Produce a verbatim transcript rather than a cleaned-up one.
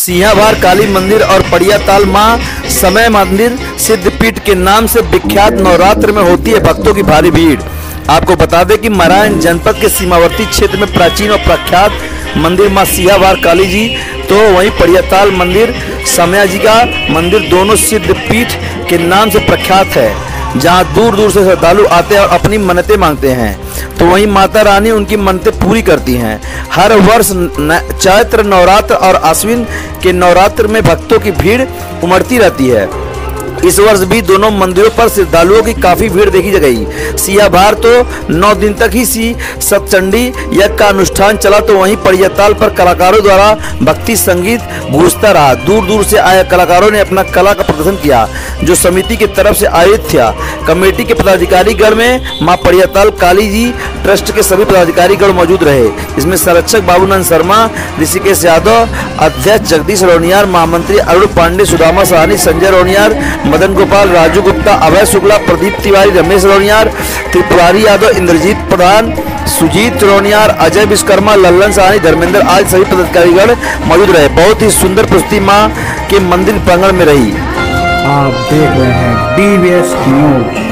सिंहाभार काली मंदिर और पड़ियाताल मां समय मंदिर सिद्धपीठ के नाम से विख्यात नवरात्र में होती है भक्तों की भारी भीड़। आपको बता दें कि नारायण जनपद के सीमावर्ती क्षेत्र में प्राचीन और प्रख्यात मंदिर मां सिंहाभार काली जी, तो वहीं पड़ियाताल मंदिर समय जी का मंदिर दोनों सिद्धपीठ के नाम से प्रख्यात है, जहां दूर दूर से श्रद्धालु आते हैं और अपनी मन्नतें मांगते हैं। तो वहीं माता रानी उनकी मन्नतें पूरी करती हैं। हर वर्ष चैत्र नवरात्र और आश्विन के नवरात्र में भक्तों की भीड़ उमड़ती रहती है। इस वर्ष भी दोनों मंदिरों पर श्रद्धालुओं की काफी भीड़ देखी गई। सिंहाभार तो नौ दिन तक ही सी सतचंडी यज्ञ का अनुष्ठान चला, तो वहीं पड़ियाताल पर कलाकारों द्वारा भक्ति संगीत गूंजता रहा। दूर दूर से आए कलाकारों ने अपना कला का प्रदर्शन किया, जो समिति की तरफ से आयोजित था। कमेटी के पदाधिकारी गण में मां पड़ियाताल काली जी ट्रस्ट के सभी पदाधिकारी गण मौजूद रहे। इसमें संरक्षक बाबूनंद शर्मा, ऋषिकेश यादव, अध्यक्ष जगदीश रोनियार, महामंत्री अरुण पांडे, सुदामा सहानी, संजय रोनियार, मदन गोपाल, राजू गुप्ता, अभय शुक्ला, प्रदीप तिवारी, रमेश रोनियार, त्रिपुरारी यादव, इंद्रजीत प्रधान, सुजीत रोनियार, अजय विश्वकर्मा, लल्लन सहानी, धर्मेंद्र आज सभी पदाधिकारीगण मौजूद रहे। बहुत ही सुंदर प्रस्तुति मां के मंदिर प्रांगण में रही। आप देख रहे हैं डी वी एस न्यूज।